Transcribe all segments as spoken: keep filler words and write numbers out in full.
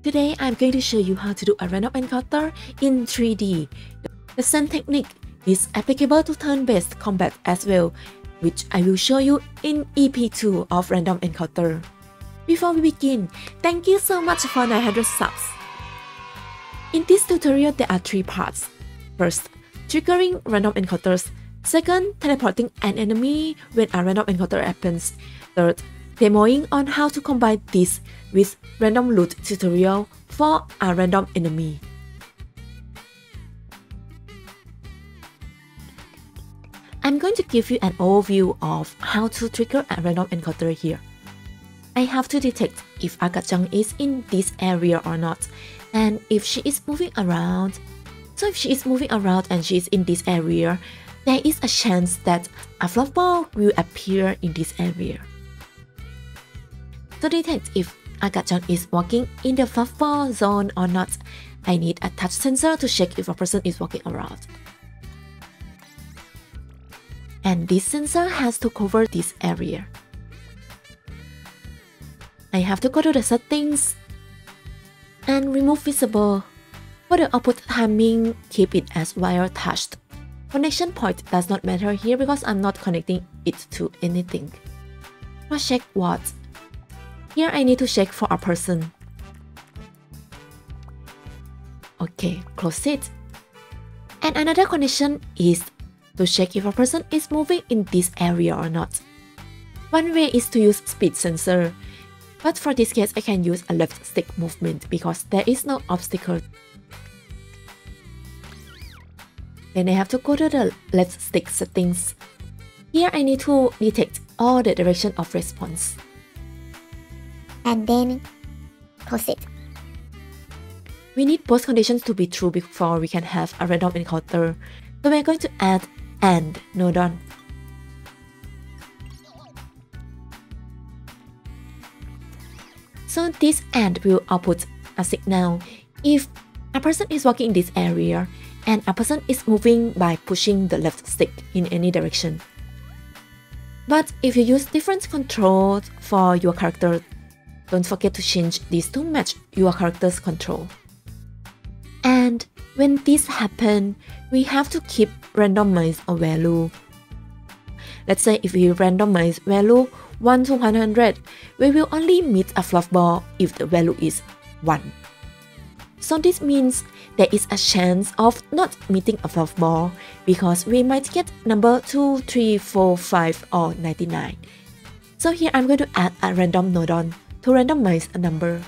Today I'm going to show you how to do a random encounter in three D. The same technique is applicable to turn-based combat as well, which I will show you in E P two of Random Encounter. Before we begin, thank you so much for nine hundred subs. In this tutorial there are three parts. First, triggering random encounters. Second, teleporting an enemy when a random encounter happens. Third, demoing on how to combine this with random loot tutorial for a random enemy. I'm going to give you an overview of how to trigger a random encounter here. I have to detect if MadChimpz is in this area or not, and if she is moving around. So if she is moving around and she is in this area, there is a chance that a fluff ball will appear in this area. To detect if MadChimpz is walking in the fluff ball zone or not, I need a touch sensor to check if a person is walking around. And this sensor has to cover this area. I have to go to the settings and remove visible. For the output timing, keep it as wire touched. Connection point does not matter here because I'm not connecting it to anything. Now check what? Here I need to check for a person. Okay, close it. And another condition is to check if a person is moving in this area or not. One way is to use speed sensor. But for this case, I can use a left stick movement because there is no obstacle. Then I have to go to the left stick settings. Here I need to detect all the direction of response. And then close it. We need both conditions to be true before we can have a random encounter. So we're going to add and nodon. So this and will output a signal if a person is walking in this area and a person is moving by pushing the left stick in any direction. But if you use different controls for your character, don't forget to change these to match your character's control. And when this happens, we have to keep randomize a value. Let's say if we randomize value one to one hundred, we will only meet a fluff ball if the value is one. So this means there is a chance of not meeting a fluff ball because we might get number two, three, four, five or ninety-nine. So here I'm going to add a random nodon to randomize a number.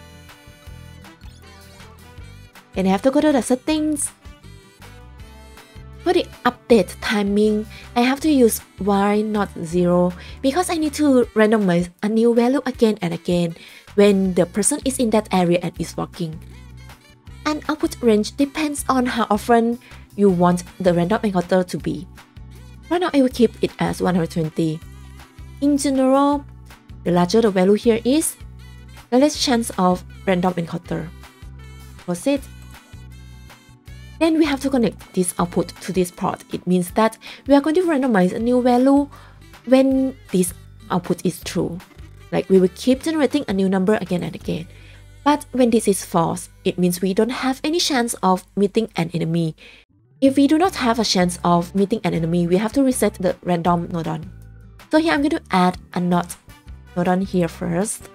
Then I have to go to the settings. For the update timing, I have to use y not zero because I need to randomize a new value again and again when the person is in that area and is walking. And output range depends on how often you want the random encounter to be. Right now I will keep it as one hundred twenty. In general, the larger the value here is, the less chance of random encounter. Close it. Then we have to connect this output to this port. It means that we are going to randomize a new value when this output is true. Like we will keep generating a new number again and again. But when this is false, it means we don't have any chance of meeting an enemy. If we do not have a chance of meeting an enemy, we have to reset the random nodon. So here I'm going to add a not nodon here first.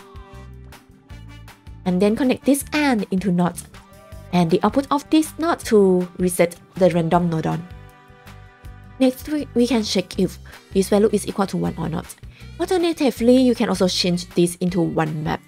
And then connect this and into not. And the output of this not to reset the random nodon. Next, we, we can check if this value is equal to one or not. Alternatively, you can also change this into one map.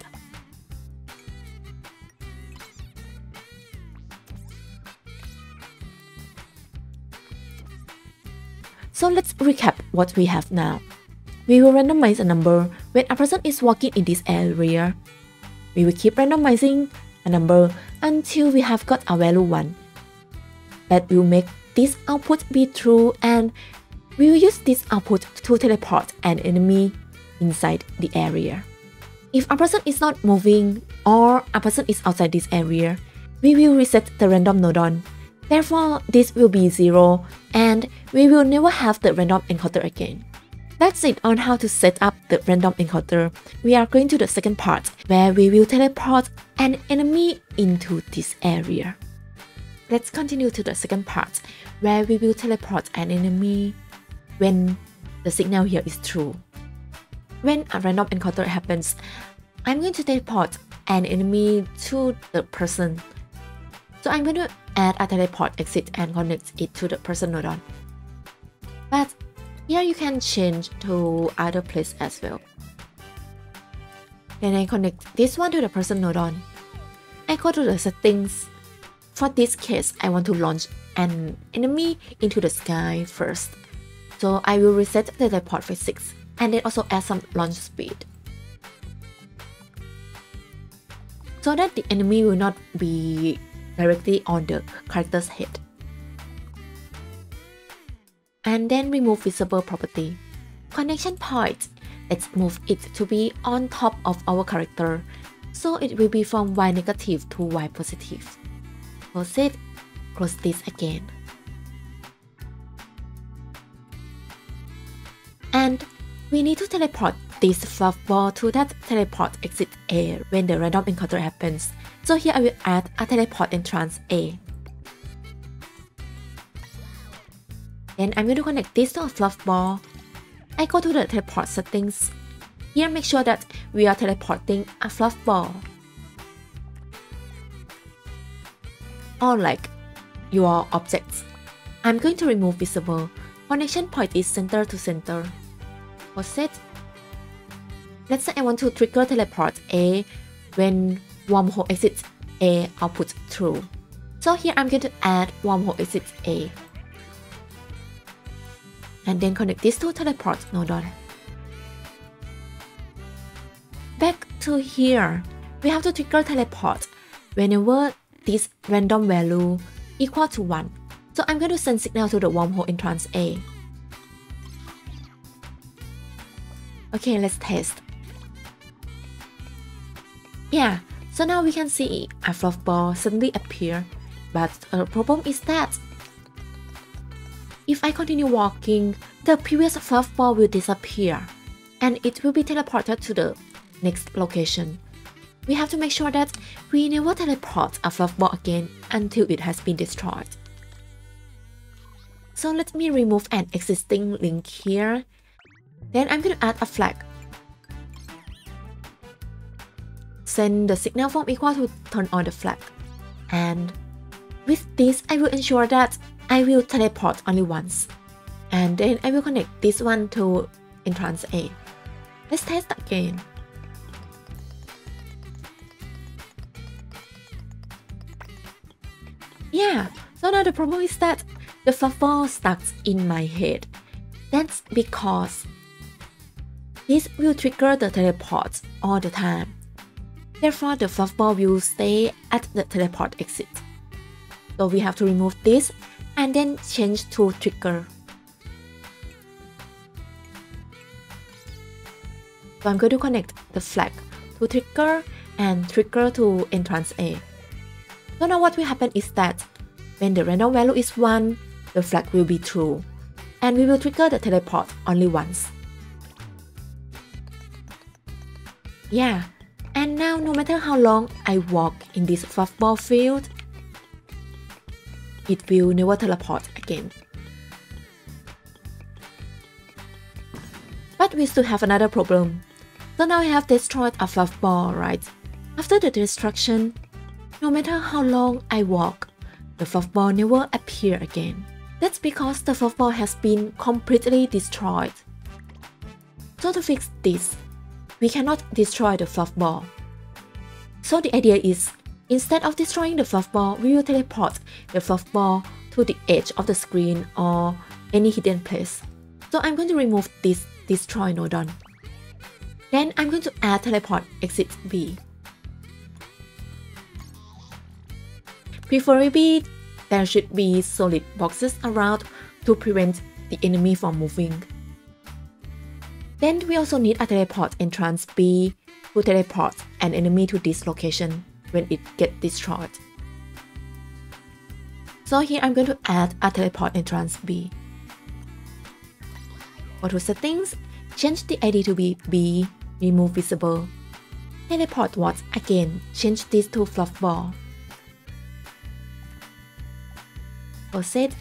So let's recap what we have now. We will randomize a number when a person is walking in this area. We will keep randomizing a number until we have got a value one. That will make this output be true, and we will use this output to teleport an enemy inside the area. If a person is not moving or a person is outside this area, we will reset the random nodon. Therefore, this will be zero and we will never have the random encounter again. That's it on how to set up the random encoder. We are going to the second part where we will teleport an enemy into this area. Let's continue to the second part where we will teleport an enemy when the signal here is true. When a random encounter happens, I'm going to teleport an enemy to the person. So I'm going to add a teleport exit and connect it to the person nodon. But here you can change to other place as well. Then I connect this one to the person nodon. I go to the settings. For this case, I want to launch an enemy into the sky first. So I will reset the teleport physics and then also add some launch speed, so that the enemy will not be directly on the character's head. And then remove visible property. Connection point, let's move it to be on top of our character, so it will be from Y negative to Y positive. Close it, close this again. And we need to teleport this fluff ball to that teleport exit A when the random encounter happens. So here I will add a teleport entrance A. Then I'm going to connect this to a fluff ball. I go to the teleport settings. Here make sure that we are teleporting a fluff ball, or like your objects. I'm going to remove visible. Connection point is center to center. Close it. Let's say I want to trigger teleport A when wormhole exit A output true. So here I'm going to add wormhole exit A. And then connect this to teleport nodon. Back to here, we have to trigger teleport whenever this random value equal to one. So I'm going to send signal to the wormhole entrance A. Okay, let's test. Yeah, so now we can see a fluff ball suddenly appear, but the problem is that if I continue walking, the previous fluff ball will disappear and it will be teleported to the next location. We have to make sure that we never teleport a fluff ball again until it has been destroyed. So let me remove an existing link here. Then I'm going to add a flag. Send the signal from equal to turn on the flag. And with this, I will ensure that I will teleport only once. And then I will connect this one to entrance A. Let's test again. Yeah, so now the problem is that the fluff ball stuck in my head. That's because this will trigger the teleport all the time. Therefore, the fluff ball will stay at the teleport exit. So we have to remove this and then change to trigger. So I'm going to connect the flag to trigger and trigger to entrance A. So now what will happen is that when the random value is one, the flag will be true, and we will trigger the teleport only once. Yeah, and now no matter how long I walk in this fluff ball field, it will never teleport again. But we still have another problem. So now I have destroyed a fluff ball, right? After the destruction, no matter how long I walk, the fluff ball never appear again. That's because the fluff ball has been completely destroyed. So to fix this, we cannot destroy the fluff ball. So the idea is, instead of destroying the fluff ball, we will teleport the fluff ball to the edge of the screen or any hidden place. So I'm going to remove this destroy nodon. Then I'm going to add teleport exit B. Preferably, there should be solid boxes around to prevent the enemy from moving. Then we also need a teleport entrance B to teleport an enemy to this location when it gets destroyed. So here I'm going to add a teleport entrance B. Go to settings, change the I D to be B, remove visible. Teleport wards again, change this to fluff ball. Proceed.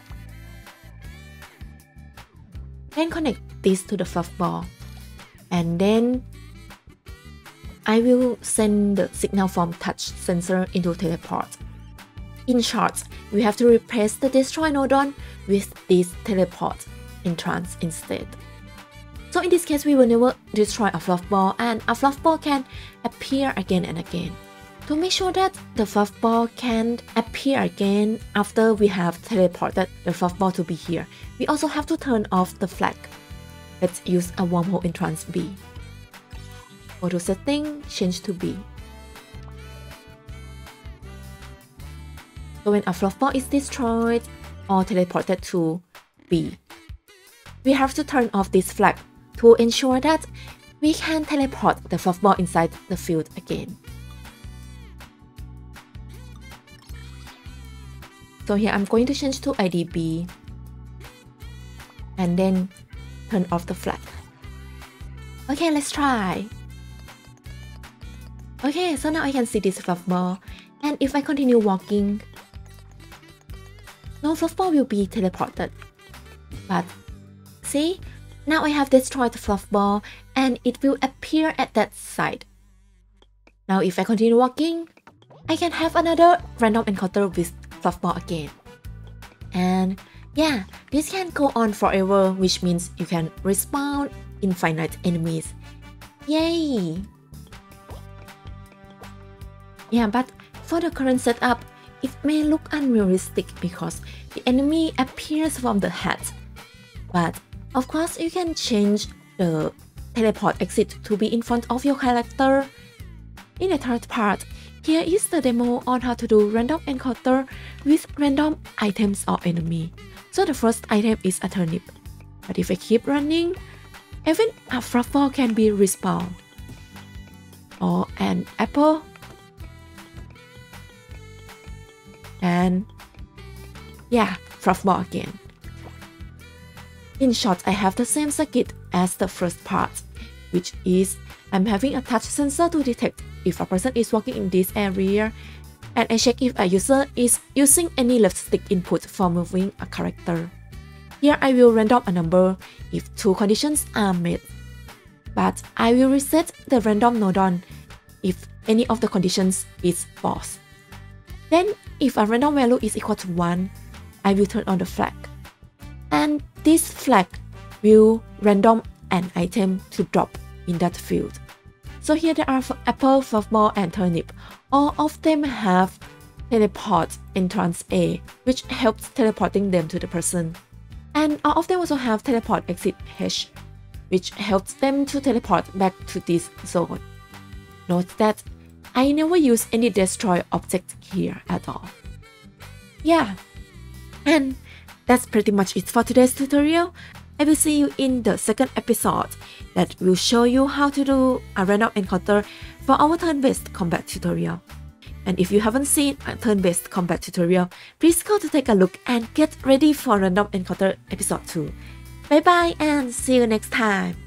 Then connect this to the fluff ball. And then I will send the signal from touch sensor into teleport. In short, we have to replace the destroy nodon with this teleport entrance instead. So in this case, we will never destroy a fluff ball, and a fluff ball can appear again and again. To make sure that the fluff ball can appear again after we have teleported the fluff ball to be here, we also have to turn off the flag. Let's use a wormhole entrance B. Go to setting, change to B. So when a fluff ball is destroyed or teleported to B, we have to turn off this flag to ensure that we can teleport the fluff ball inside the field again. So here I'm going to change to I D B and then turn off the flag. Okay, let's try. Okay, so now I can see this fluff ball, and if I continue walking, no fluff ball will be teleported. But see, now I have destroyed the fluff ball and it will appear at that side. Now if I continue walking, I can have another random encounter with fluff ball again. And yeah, this can go on forever, which means you can respawn infinite enemies. Yay! Yeah, but for the current setup, it may look unrealistic because the enemy appears from the head. But of course, you can change the teleport exit to be in front of your character. In the third part, here is the demo on how to do random encounter with random items or enemy. So the first item is a turnip. But if I keep running, even a fluff ball can be respawned. Or an apple. And yeah, fluff ball again. In short, I have the same circuit as the first part, which is I'm having a touch sensor to detect if a person is walking in this area, and I check if a user is using any left stick input for moving a character. Here I will random a number if two conditions are met, but I will reset the random nodon if any of the conditions is false. Then if a random value is equal to one, I will turn on the flag. And this flag will random an item to drop in that field. So here there are apple, fluff ball, and turnip. All of them have teleport entrance A, which helps teleporting them to the person. And all of them also have teleport exit H, which helps them to teleport back to this zone. Note that I never use any destroy object here at all. Yeah, and that's pretty much it for today's tutorial. I will see you in the second episode that will show you how to do a random encounter for our turn-based combat tutorial. And if you haven't seen a turn-based combat tutorial, please go to take a look and get ready for random encounter episode two. Bye bye and see you next time.